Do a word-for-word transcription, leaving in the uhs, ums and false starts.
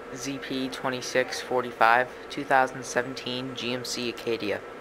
Z P twenty-six forty-five, two thousand seventeen G M C Acadia.